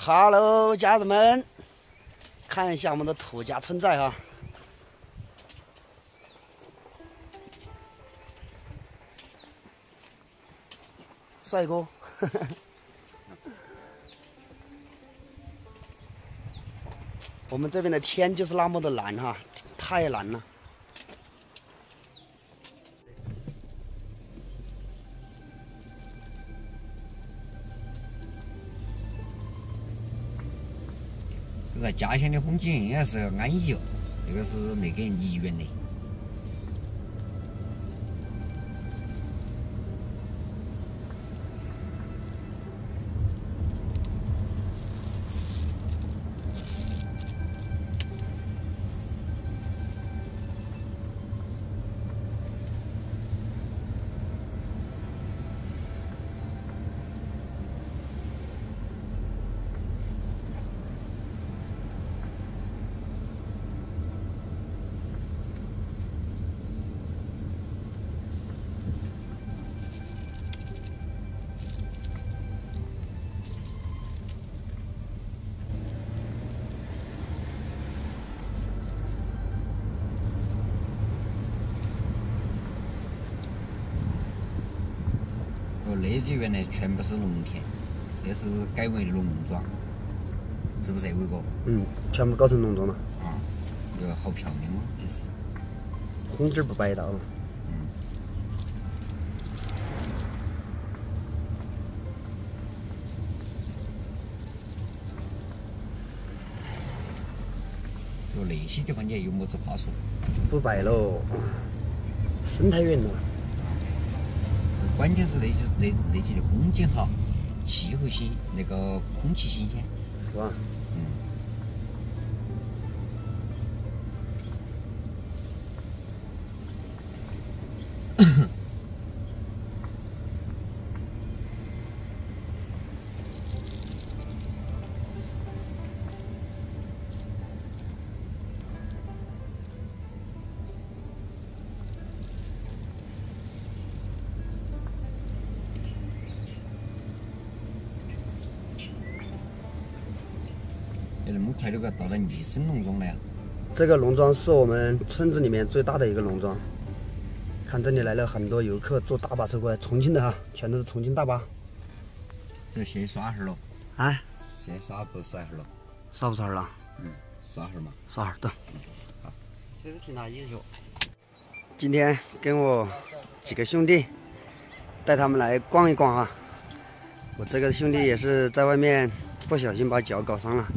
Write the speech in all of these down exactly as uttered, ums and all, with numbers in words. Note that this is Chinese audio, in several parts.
Hello， 家人们，看一下我们的土家村寨啊！帅哥，呵呵我们这边的天就是那么的蓝哈，太蓝了。 在家乡的风景也是安逸哦，这个是没给人泥园的。哦，那几原来全部是农田，那是改为农庄，是不是伟哥？ 嗯，全部搞成农庄了。 啊，这个好漂亮哦，也是。 红底不白道了。 嗯。就那些地方你有么子话说？ 不白喽，生态园了。 关键是那几那那几的风景好，气候新，那个空气新鲜， 是吧？ 嗯。那么快就给到了逆生农庄了呀！ 这个农庄是我们村子里面最大的一个农庄。看这里来了很多游客，坐大巴车过来，重庆的哈，全都是重庆大巴。 这先刷会儿了。 哎， 先刷不刷会儿了？ 刷不刷了？ 嗯，刷会儿嘛。 刷会儿，对。 好。 车子停哪里去？今天跟我几个兄弟带他们来逛一逛啊。我这个兄弟也是在外面不小心把脚搞伤了。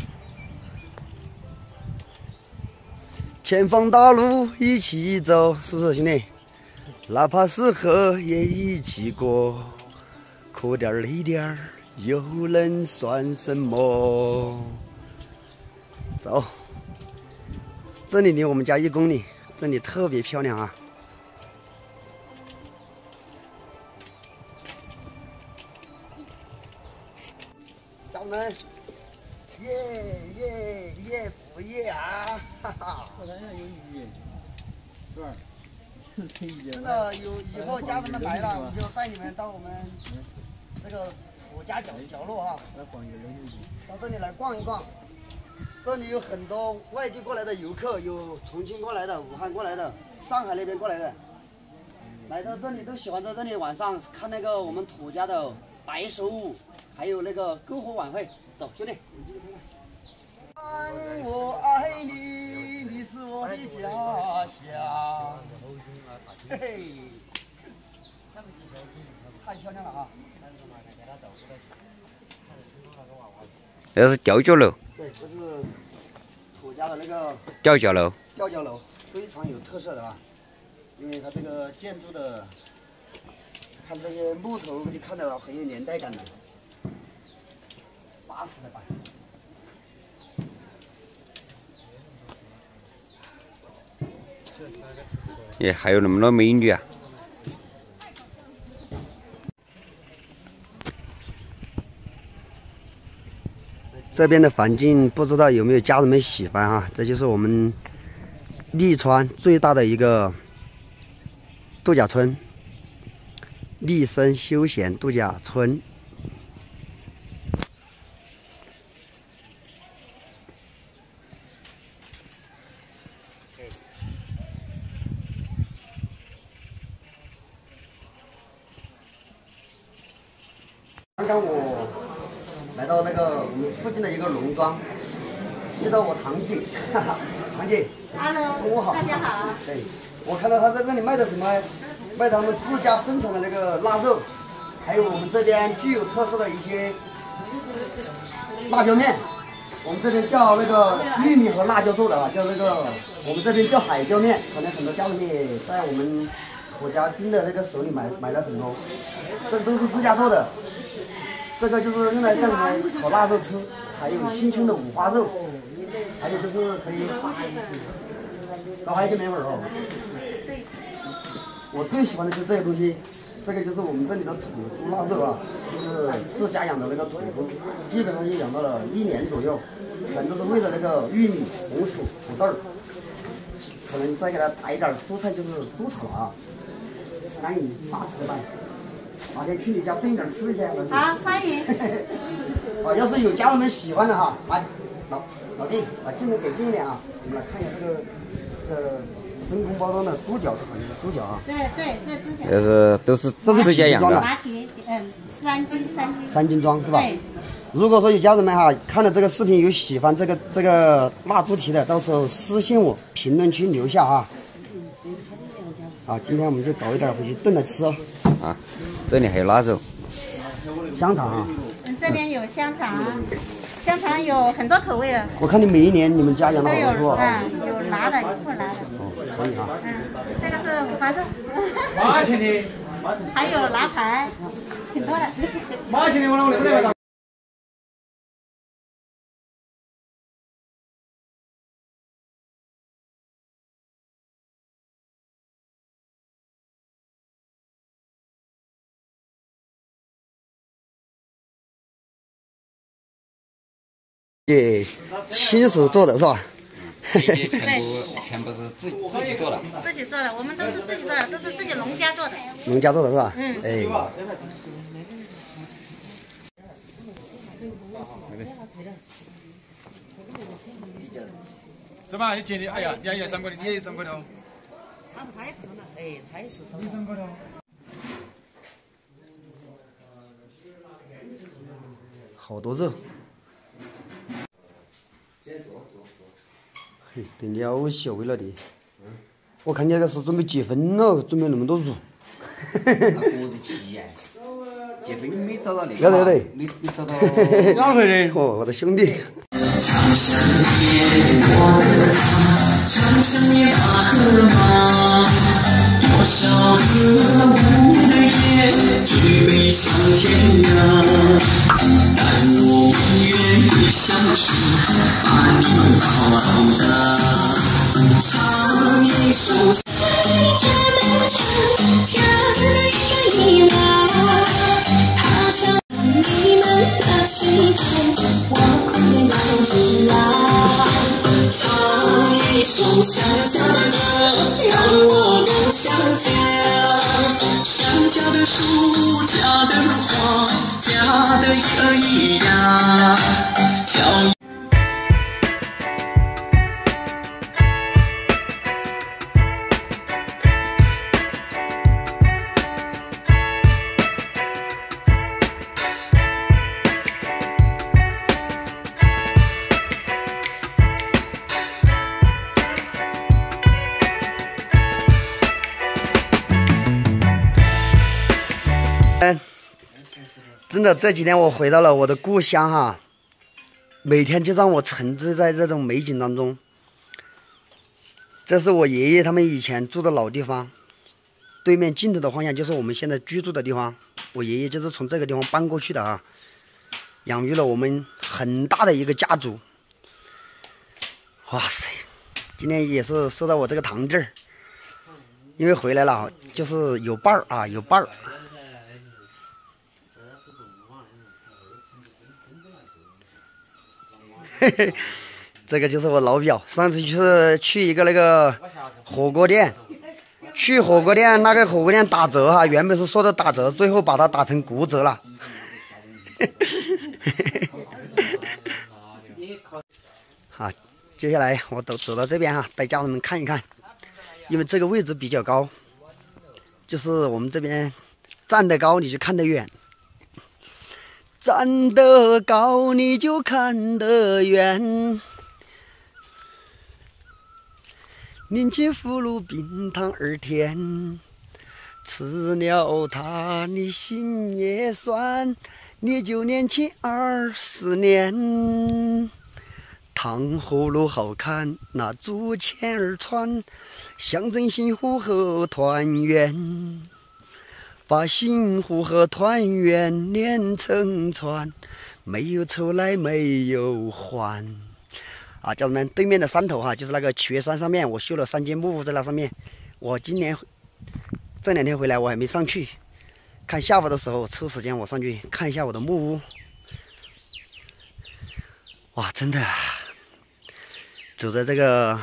前方大路一起走，是不是兄弟？哪怕是河也一起过，哭点儿累点儿又能算什么？走，这里离我们家一公里，这里特别漂亮啊！家人们，耶耶耶福耶啊！哈哈。 好像有鱼，是吧？ 真的有，以后家人们来了，我就带你们到我们这个土家角角落啊，到这里来逛一逛。这里有很多外地过来的游客，有重庆过来的、武汉过来的、上海那边过来的，来到这里都喜欢在这里晚上看那个我们土家的白手舞，还有那个篝火晚会。走，兄弟，你进去看看。我爱你，你是我的家乡。嘿嘿，太漂亮了啊！ 这是吊脚楼。 对，这是土家的那个吊脚楼。 吊脚楼非常有特色的啊，因为它这个建筑的，看这些木头就看得到很有年代感的，八十的吧。 也还有那么多美女啊！ 这边的环境不知道有没有家人们喜欢啊？这就是我们利川最大的一个度假村——利森休闲度假村。 到那个我们附近的一个农庄，遇到我堂姐，哈哈，堂姐 ，Hello， 中午好， 大家好。 对，我看到他在这里卖的什么？卖他们自家生产的那个腊肉，还有我们这边具有特色的一些辣椒面。我们这边叫那个玉米和辣椒做的啊，叫那个我们这边叫海椒面，可能很多家人也在我们我家丁的那个手里买买了很多，这都是自家做的。这个就是用来干什么炒腊肉吃，还有新春的五花肉，还有就是可以搞海椒面粉哦。我最喜欢的就是这些东西，这个就是我们这里的土猪腊肉啊，就是自家养的那个土猪，基本上就养到了一年左右，全都是为了那个玉米、红薯、土豆儿，可能再给它打一点蔬菜就是猪炒了啊，欢迎大吃饭，哪天去你家炖点吃一下。 好，欢迎。 啊，要是有家人们喜欢的哈，来，老老弟，把镜头给近一点啊，我们来看一下这个这个。真空包装的猪脚是好像是猪脚啊， 对对，这猪脚。 这是都是自家养的。 拿铁，嗯，三斤三斤。 三斤装是吧？ 对。 如果说有家人们哈看了这个视频有喜欢这个这个腊猪蹄的，到时候私信我，评论区留下啊。好，今天我们就搞一点回去炖着吃哦。 啊，这里还有腊肉。 香肠啊。 嗯，这边有香肠。香肠有很多口味啊！ 我看你每一年你们家养的好多是吧？ 嗯，有辣的，有不辣的。 哦，可以啊。 嗯，这个是五花肉。 马钱的， 还有腊排，挺多的。 马钱的，我那我那个。 也亲手做的是吧？ 这些全部全部是自自己做的。 自己做的，我们都是自己做的，都是自己农家做的。 农家做的是吧？ 嗯。 哎。 怎么？你今天哎呀，你也上过的，你也上过的哦。 他是他也是上的，哎，他也是上的。你上过的。 好多肉。嘿，得了小了的。我看你那个是准备结婚了，准备那么多肉。 那不是急呀，结婚没找到那个。 要得要得。 没没找到。 哪回的？ 哦，我的兄弟。 长相见我的他，长相也大河马，多少个无的夜，举杯向天涯。但我不愿意相识，把你们好好的唱一首。家门前家的一个娃，他想你们的期盼，我快乐来知啊。唱一首想家的歌，让我更想家。想家的树，家的花，家的可以呀。叫真的这几天我回到了我的故乡哈，每天就让我沉醉在这种美景当中。这是我爷爷他们以前住的老地方，对面镜头的方向就是我们现在居住的地方。我爷爷就是从这个地方搬过去的啊，养育了我们很大的一个家族。哇塞，今天也是收到我这个堂弟儿，因为回来了就是有伴儿啊，有伴儿。嘿嘿，这个就是我老表。上次就是去一个那个火锅店，去火锅店那个火锅店打折哈，原本是说的打折，最后把它打成骨折了。好，接下来我走走到这边哈，带家人们看一看，因为这个位置比较高，就是我们这边站得高你就看得远。 站得高你就看得远。年轻福禄冰糖而甜，吃了它你心也酸，你就年轻二十年。糖葫芦好看，那竹签儿穿，象征幸福和团圆。把幸福和团圆连成串，没有愁来没有还。啊，家人们，对面的山头哈，就是那个瘸山上面，我修了三间木屋在那上面。我今年这两天回来，我还没上去，看下午的时候抽时间我上去看一下我的木屋。哇，真的，走在这个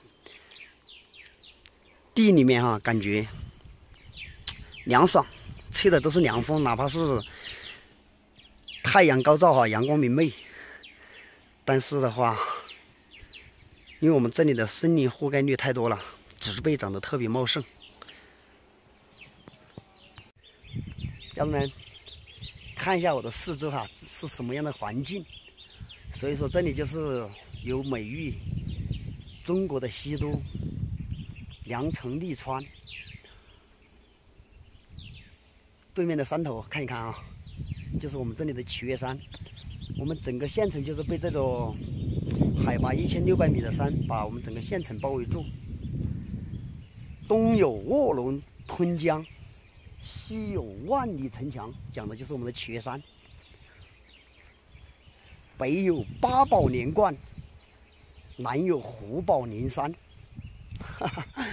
地里面哈，感觉凉爽，吹的都是凉风，哪怕是太阳高照哈，阳光明媚，但是的话，因为我们这里的森林覆盖率太多了，植被长得特别茂盛。家人们，看一下我的四周哈，是什么样的环境？所以说这里就是有美誉中国的西都良辰利川。对面的山头看一看啊，就是我们这里的瘸山。我们整个县城就是被这座海拔一千六百米的山把我们整个县城包围住。东有卧龙吞江，西有万里城墙，讲的就是我们的瘸山。北有八宝连贯，南有虎豹连山。哈哈。